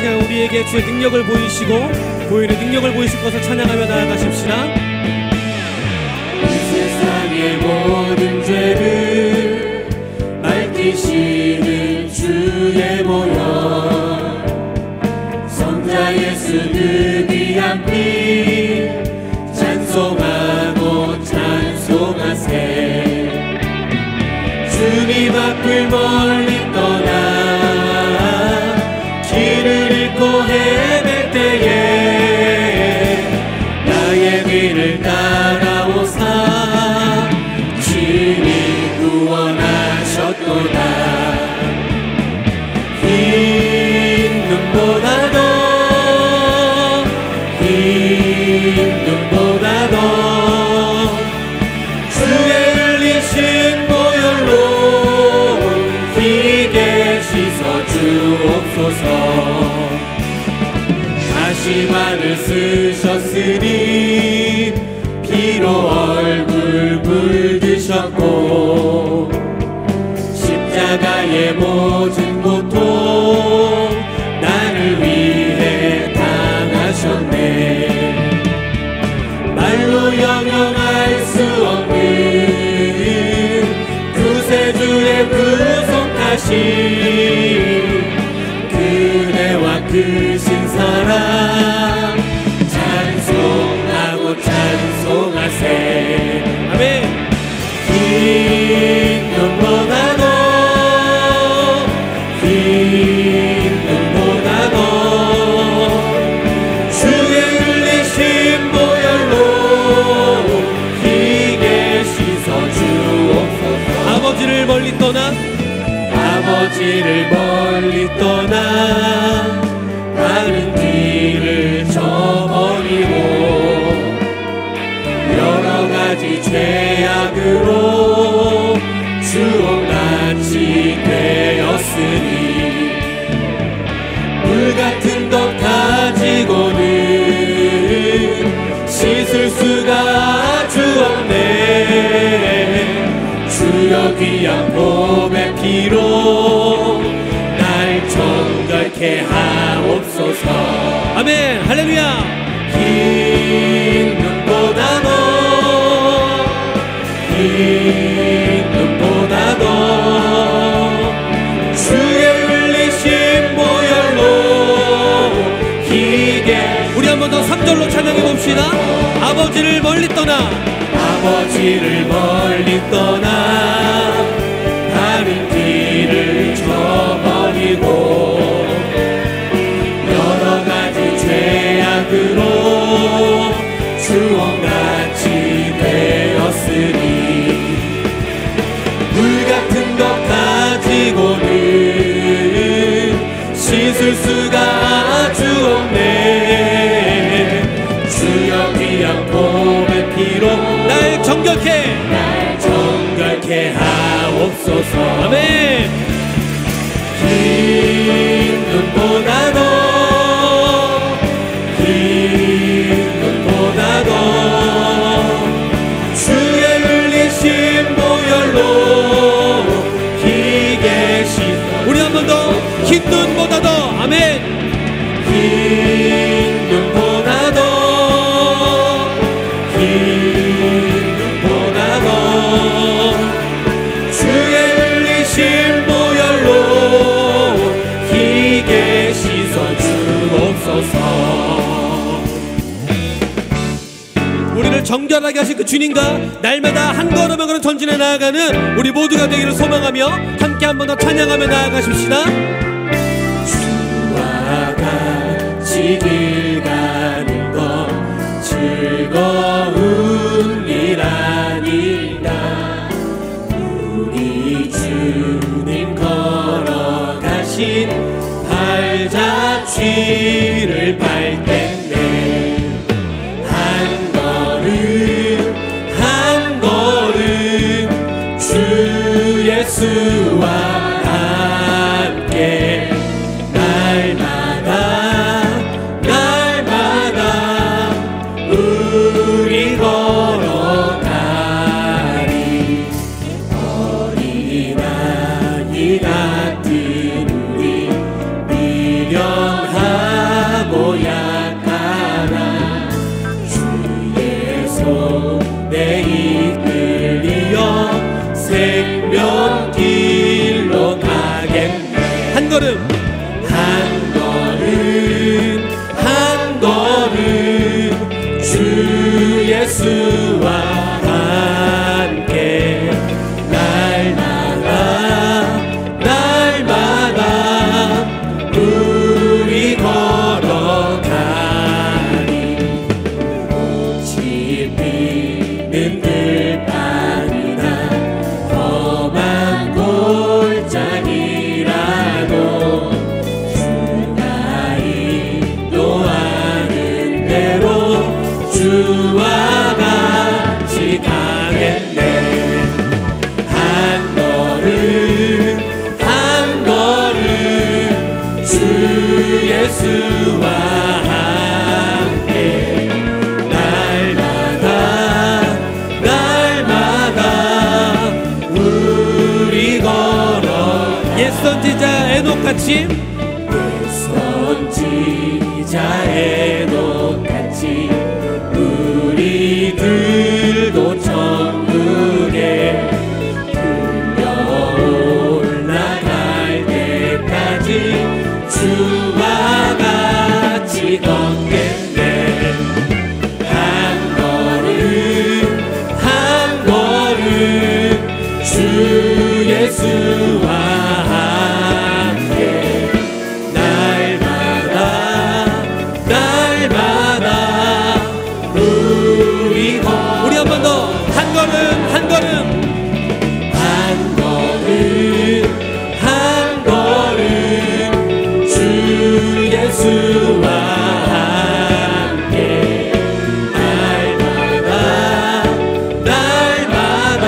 시간 우리에게 주의 능력을 보이시고 보이는 능력을 보이실 것을 찬양하며 나아가십시다. 이 세상의 모든 죄를 밝히시는 주의 모여 성자 예수 그 귀한 피 찬송하고 찬송하세. 주님 앞을 멀리 떠나 길을 잃고 헤맬 때에 나의 길을 따라오사 주님 구원하셨도다. 흰 눈보다도 주의 흘리신 보혈로 희게 씻어 주옵소서. 다시 말을 쓰셨으니 피로 얼굴 물드셨고 십자가의 모든 고통 나를 위해 당하셨네. 말로 형용할 수 없는 구세주의 구속하신 그대와 크신 사랑 찬송하고 찬송하세. 아멘. 흰 눈보다도 주의 흘리신 보혈로 희게 씻어 주옵소서. 아버지를 멀리 떠나 다른 길을 저버리고 여러 가지 죄악으로 주옥같이 되었으니 물같은 것 가지고는 씻을 수가 주없네. 주여 귀한 봄의 피로 날 정결케 하옵소서. 아멘. 할렐루야. 흰 눈보다도 주의 흘리신 보혈로 희게. 우리 한 번 더 3절로 찬양해 봅시다. 아버지를 멀리 떠나 다른 길을 저버리고 여러 가지 죄악으로 주홍같이 되었으니 물같은 것 가지고는 씻을 수가 주없네. 주여 귀한 봄의 피로 날 정결케 하옵소서. 아멘. 흰 눈보다도 주의 흘리신 보혈로 희게 씻어. 우리 한 번 더 흰 눈보다도. 아멘. 흰 눈보다도 주의 흘리신 보혈로 희게 씻어 주옵소서. 우리를 정결하게 하신 그 주님과 날마다 한 걸음 한 걸음 전진해 나아가는 우리 모두가 되기를 소망하며 함께 한 번 더 찬양하며 나아가십시다. 주와 같이 길 가는 것 즐거운 일 아니다. 우리 주님 걸어가신 발자취를 밟겠네. 한 걸음 주 예수와 함께 날마다 우리 걸어가리. 어린아이 같은 우리 미련한 약하나 주의 손에 이끌리어 생명길로 가겠네. 한 걸음 한 걸음 주 예수와 함께 날마다 우리 걸어가리. 꽃이 피는 들판이나 험한 골짜기라도 주가 인도하는 대로 주와 같이 가겠네. 한 걸음 주 예수와 함께 날마다 우리 걸어. 옛 선지자 에녹같이 선지자 에녹같이 우리들도 천국에 불려 올라갈 때까지 주와 같이 걷겠네. 한 걸음 주 예수와 함께 날마다 우리 우리 한 번 더 한 걸음 한 걸음 주 예수와 함께 날마다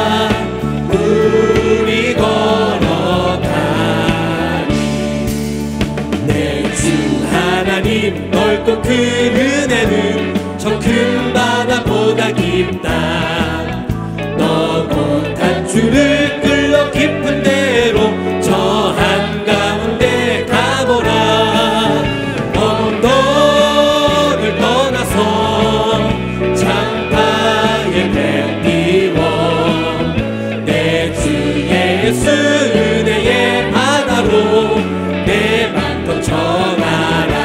우리 걸어가리. 내 주 하나님 넓고 큰 은혜는 저 큰 바다보다 깊다. 너곳한 주를 끌러 깊은 데로 저 한가운데 가보라. 언덕을 떠나서 장파에 배 띄워 내 주 예수 은혜의 바다로 내 맘껏 전하라.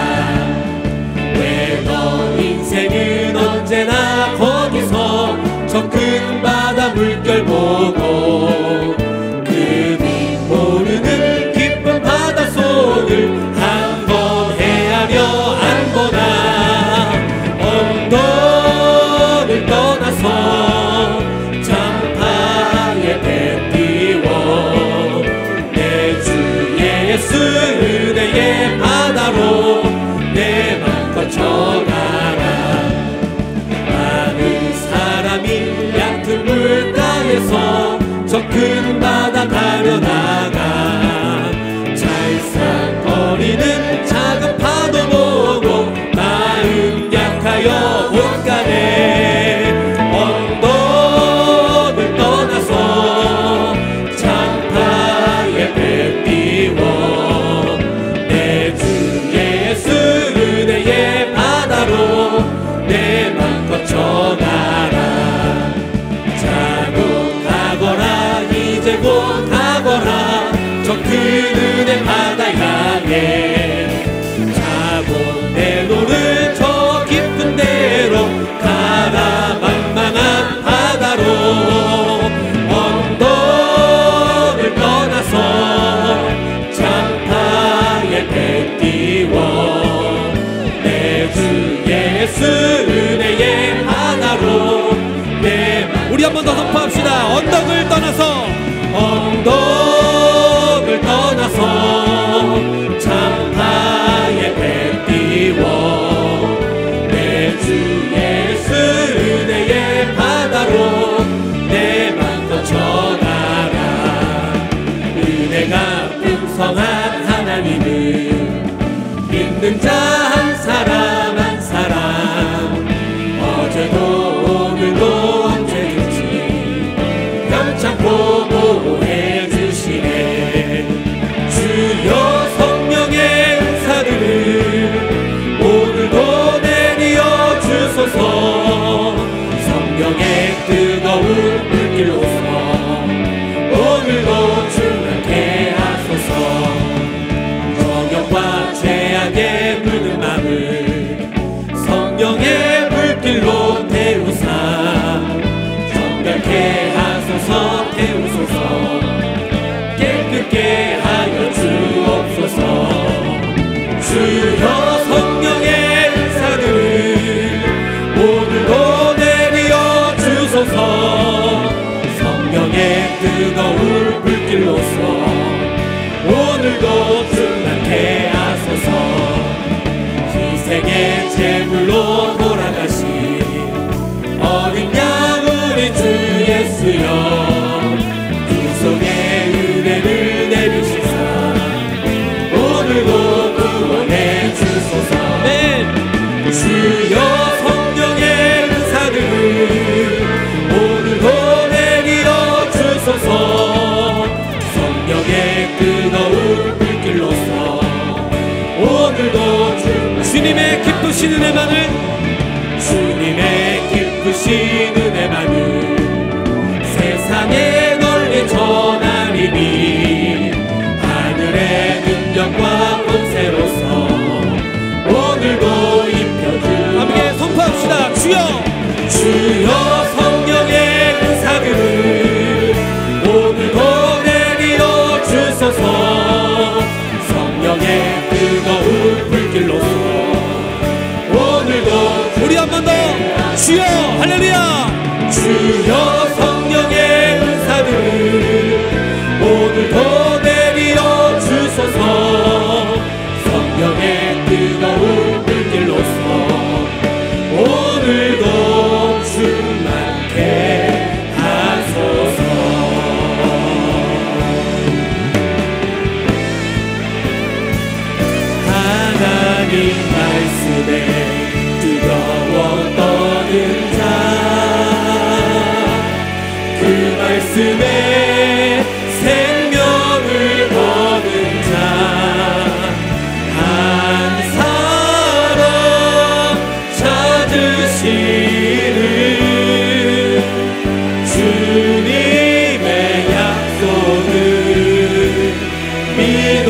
왜 너 인생은 언제나 거기서 저 큰 바다 물결 보고 그 빛 모르는 깊은 바닷속을 한번 헤아려 안 보나. 언덕을 떠나서 장파에 배 띄워 내 주 예수 은혜의 바다로 내 맘껏 전하라. 많은 사람이 얕은 물가에서 저 큰 바다 가려나가 찰싹거리는 작은 파도 보고 마음 약하여 못 가네. 언덕을 떠나서 장파에 배 띄워 내 주 예수 은혜의 바다로 내 맘껏 전하라. 자고 가거라 이제 곧 가거라 저 큰 은혜 바다 향해. 자고 내 노를 저 깊은 데로 가라. 망망한 바다로 언덕을 떠나서 장파에 배 띄워 내 주 예수 은혜의 바다로 내 맘. 우리 한 번 더 선포합시다. 언덕을 떠나서 장파에 배 띄워 내 주 예수 은혜의 바다로 내 맘껏 전하라. 은혜가 풍성한 하나님은 믿는 자 한 사람 한 사람 어제도 오늘도 언제든지 감창고 보호해 주시네. 주여 성령의 은사들을 주여 성령의 은사들을 오늘도 내리어 주소서. 성령의 뜨거운 불길로서 오늘도 충만케 하소서. 희생의 제물로 돌아가신 어린 양 우리 주 예수여, 두 손에 은혜를 내리시사 오늘도 구원해 주소서. 네. 주여 성령의 은사들을 오늘도 내리어 주소서. 성령의 뜨거운 불길로서 오늘도 주님의 기쁘신 은혜만을, 주님의 기쁘신 은혜만을 세상에 널리 전하리니 하늘의 능력과 권세로서 오늘도 입혀주. 함께 선포합시다. 주여 주여 성령의 은사들을 오늘도 내리어 주소서. 성령의 뜨거운 불길로서 오늘도. 우리 한 번 더 주여 할렐루야. 주여 성령의 은사들을 오늘도 내리어 주소서. 성령의 뜨거운 불길로서 오늘도 충만케 하소서. 하나님 말씀에 뜨거워 떠는 자, 그 말씀에 생명을 거는 자, 한 사람 찾으시는 주님의 약속을 믿어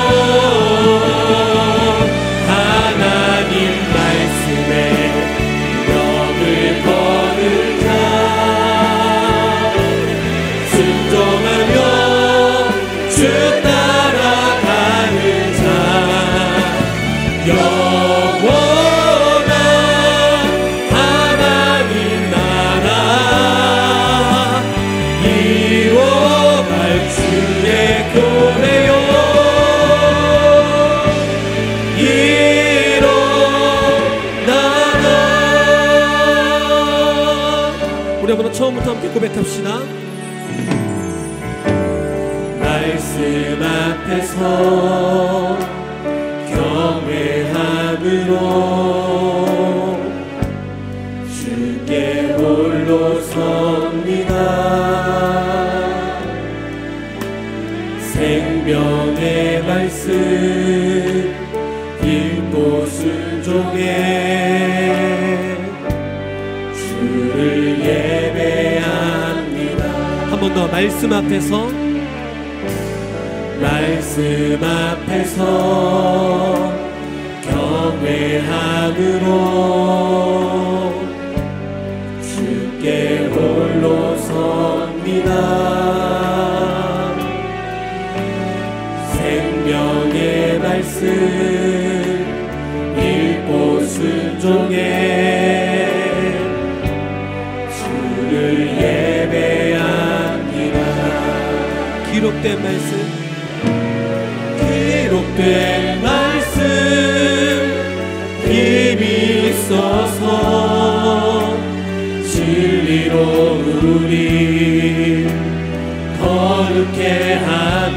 하나님 말씀에 명을 거는 자, 순종하며 주 따라가는 자, 영원한 하나님 나라 이뤄갈 주의 교회요 일어나라. 우리 한번 처음부터 함께 고백합시다. 말씀 앞에서 경외함으로 주께 홀로 섭니다. 생명의 말씀 읽고 순종해 주를 예배합니다. 한 번 더 말씀 앞에서, 말씀 앞에서 경외함으로 주께 홀로 섭니다. 생명의 말씀 읽고 순종해 주를 예배합니다. 기록된 말씀, 기록된 말씀 힘이 있어서 진리로 우리 거룩해 하며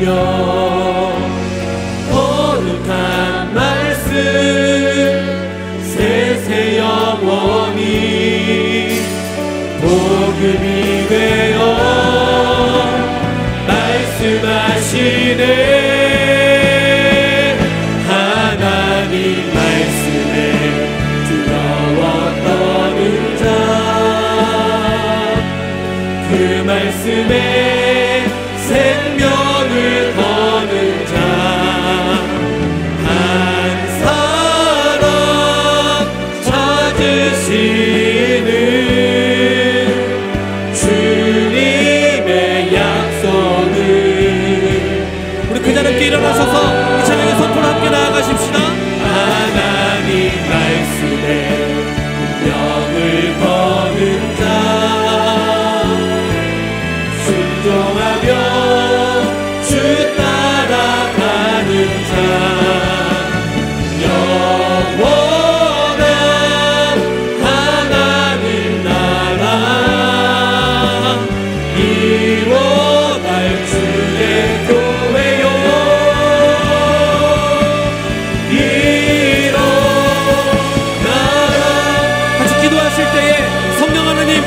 거룩한 말씀 세세 영원히 복음이 되어 말씀하시네. 하나님 말씀에 두려워 떠는 자, 그 말씀에 생명을 거는 자, 한 사람 찾으시는 주님의 약속을. 우리 그 자리에 일어나셔서 이 찬양의 선포를 함께 나아가십시다.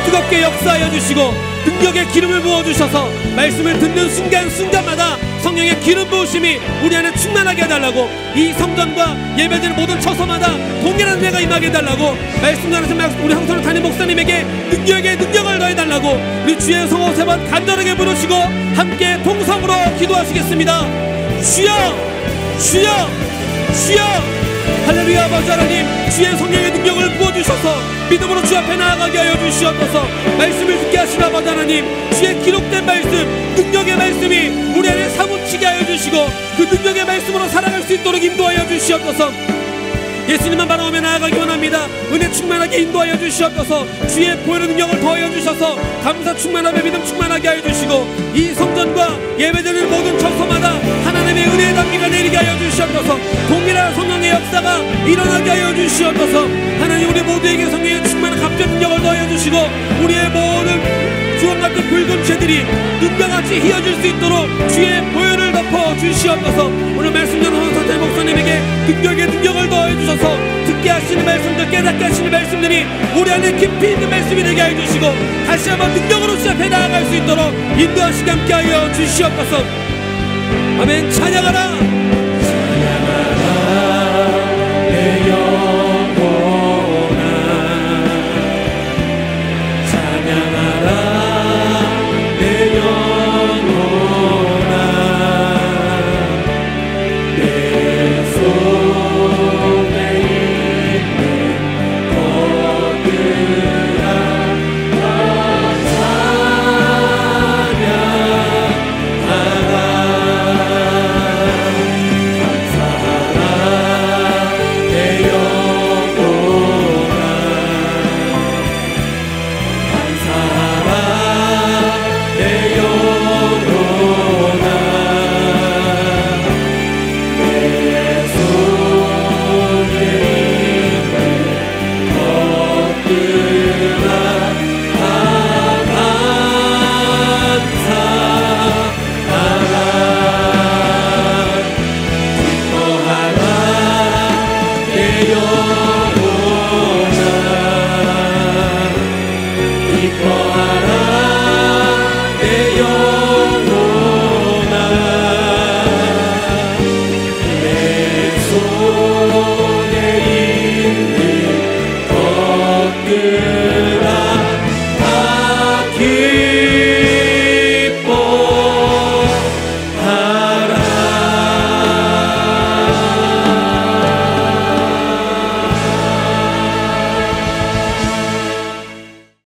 뜨겁게 역사하여 주시고 능력의 기름을 부어주셔서 말씀을 듣는 순간순간마다 성령의 기름 부으심이 우리 안에 충만하게 해달라고, 이 성전과 예배드리는 모든 처소마다 동일한 은혜가 임하게 해달라고, 말씀 전하신 우리 황선우 담임 목사님에게 능력을 더해달라고 우리 주의 성호 세 번 간절하게 부르시고 함께 통성으로 기도하시겠습니다. 주여 주여 주여. 할렐루야. 아버지 하나님, 주의 성령의 능력을 부어주셔서 믿음으로 주 앞에 나아가게 하여 주시옵소서. 말씀을 듣게 하시는 아버지 하나님, 주의 기록된 말씀, 능력의 말씀이 우리 안에 사무치게 하여 주시고 그 능력의 말씀으로 살아갈 수 있도록 인도하여 주시옵소서. 예수님만 바라보며 나아가기 원합니다. 은혜 충만하게 인도하여 주시옵소서. 주의 보혈의 능력을 더하여 주셔서 감사 충만하며 믿음 충만하게 하여 주시고 이 성전과 예배드리는 모든 처소마다 하나님의 은혜의 단비가 내리게 하여 주시옵소서. 동일한 성령의 역사가 일어나게 하여 주시옵소서. 하나님, 우리 모두에게 성령의 충만한 갑자기 능력을 더하여 주시고 우리의 모든 주황같은 붉은 죄들이 눈가같이 휘어질 수 있도록 주의 보혈을 덮어 주시옵소서. 오늘 말씀 전하는 황선태 목사님에게 능력을 더해 주셔서 듣게 하시는 말씀들, 깨닫게 하시는 말씀들이 우리 안에 깊이 있는 말씀이 되게 해 주시고 다시 한번 능력으로 주 앞에 나아갈 수 있도록 인도하시게 함께 하여 주시옵소서. 아멘. 찬양하라.